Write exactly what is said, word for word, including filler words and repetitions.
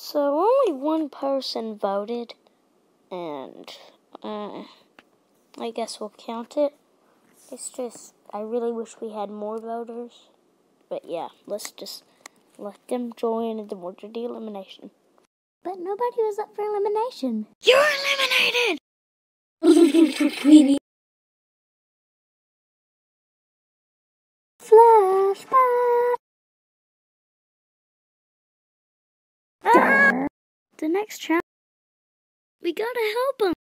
So only one person voted, and uh, I guess we'll count it. It's just, I really wish we had more voters. But yeah, let's just let them join and then we'll do the elimination. But nobody was up for elimination. You're eliminated! Flashback! Ah! The next challenge, we gotta help him.